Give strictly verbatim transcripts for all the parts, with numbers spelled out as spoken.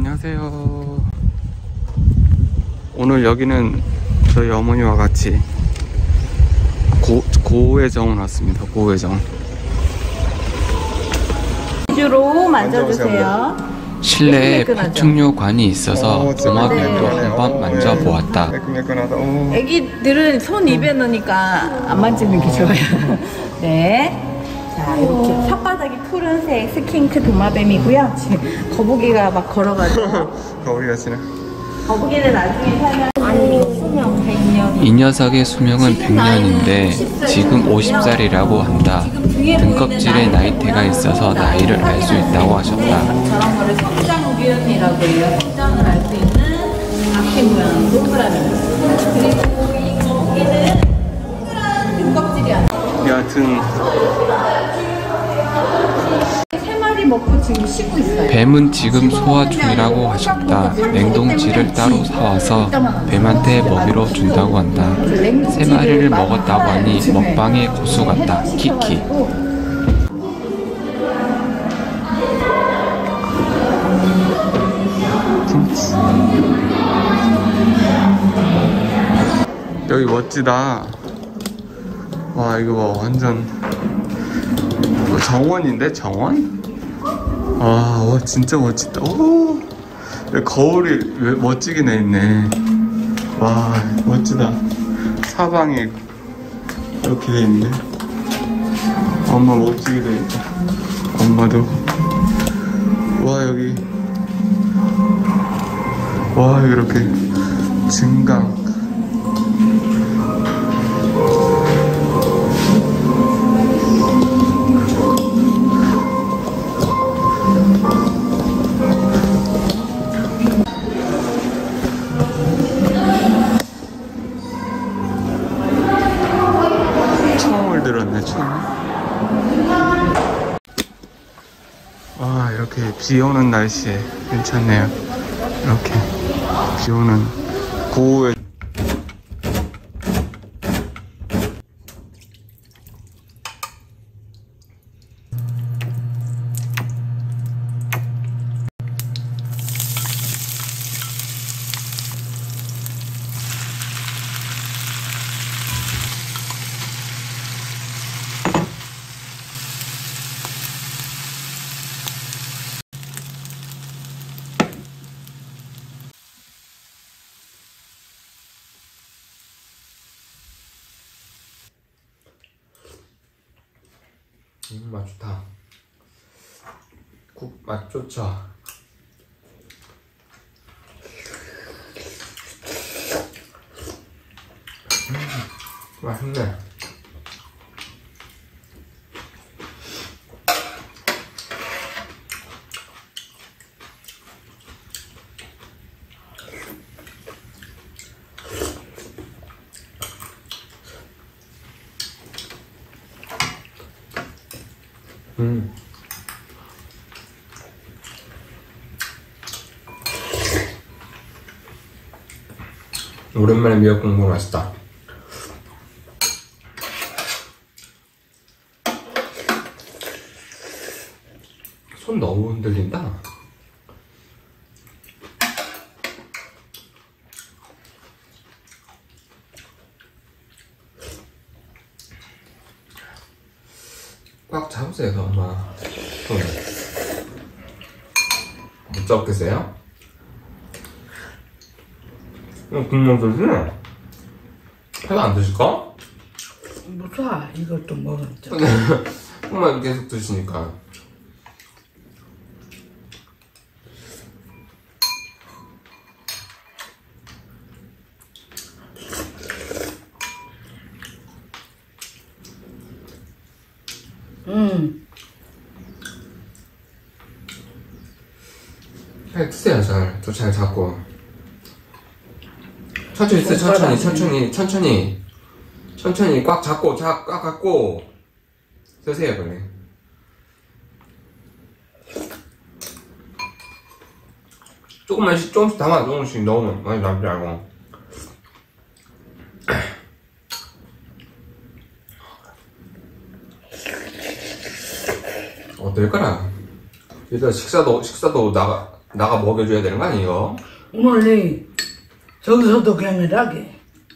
안녕하세요. 오늘 여기는 저희 어머니와 같이 고, 고회정 왔습니다. 고회정. 위주로 만져주세요. 실내에 파충류관이 있어서 고마벨도 한번 만져보았다. 애기들은 손 입에 넣으니까 안 만지는 게 좋아요. 네. 자, 이렇게 혓바닥이 푸른색 스킨크 도마뱀이고요. 지금 거북이가 막 걸어가지고. 거북이가 지나. 거북이는 나중에 살면 아니 수명 백 년. 이 녀석의 수명은 백 년인데 지금 오십 살이라고 한다. 등껍질에 나이테가 있어서 나이를 알 수 있다고 하셨다. 저런 거를 성장균이라고 해요. 성장을 알 수 있는 바퀴 모양 동그라미. 그리고 이 거북이는 동그란 등껍질이 아니에요. 여하튼 세 마리 먹고 지금 쉬고 있어요. 뱀은 지금 소화 중이라고 하셨다. 냉동치를 따로 사와서 뱀한테 먹이로 준다고 한다. 세 마리를 먹었다고 하니 먹방의 고수 같다. 키키. 여기 멋지다. 와, 이거 뭐 완전 정원인데? 정원? 아, 와, 진짜 멋지다. 오, 거울이 왜 멋지게 내 있네. 와, 멋지다. 사방에 이렇게 돼 있네. 엄마 멋지게 돼 있다. 엄마도. 와, 여기. 와, 이렇게 증강. 처음을 들었네, 처음. 와, 이렇게 비 오는 날씨에 괜찮네요. 이렇게 비 오는 고우에. 음, 맛 좋다. 국 맛 좋죠. 음, 맛있네. 음. 오랜만에 미역국 먹으러 맛있다. 손 너무 흔들린다. 꽉 잡으세요, 엄마. 손. 못 잡겠어요? 어, 국물 드시네? 회가 안 드실까? 무사 이것도 먹었죠. 엄마 계속 드시니까. 음. 해 드세요, 잘. 저 잘 잡고. 천천히 드세요, 천천히, 천천히, 천천히. 천천히 꽉 잡고, 자, 꽉 잡고. 드세요, 빨리. 조금만씩, 조금씩 담아, 조금씩 넣으면 많이 남지 말고. 어떨 거라. 일단 식사도 식사도 나가 나가 먹여줘야 되는 거 아니에요? 오늘 저기서도 경일하게.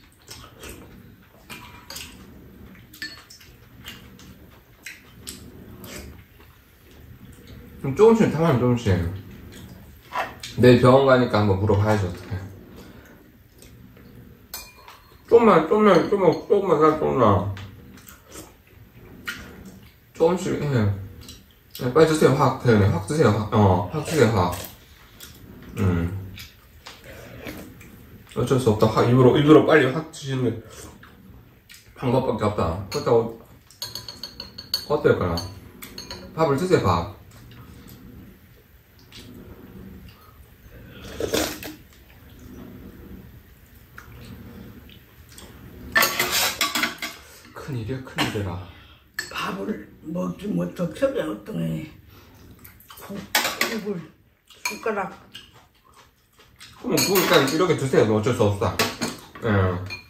좀 조금씩 타면 조금씩. 내일 병원 가니까 한번 물어봐야지 어떡해. 좀만 좀만 좀만 조금만 사 조금만. 조금씩 해. 네, 빨리 드세요 확. 네, 확 드세요 확. 어, 확 드세요 확. 음. 어쩔 수 없다. 확 일부러 일부러 빨리 확 드시는 게 방법밖에 없다. 그렇다고 어떨까요? 밥을 드세요 밥. 큰일이야 큰일이라. 밥을 먹지 못해 첩에 어떤 애 국을 숟가락. 그럼 그러니까 이렇게 드세요. 어쩔 수 없다. 예.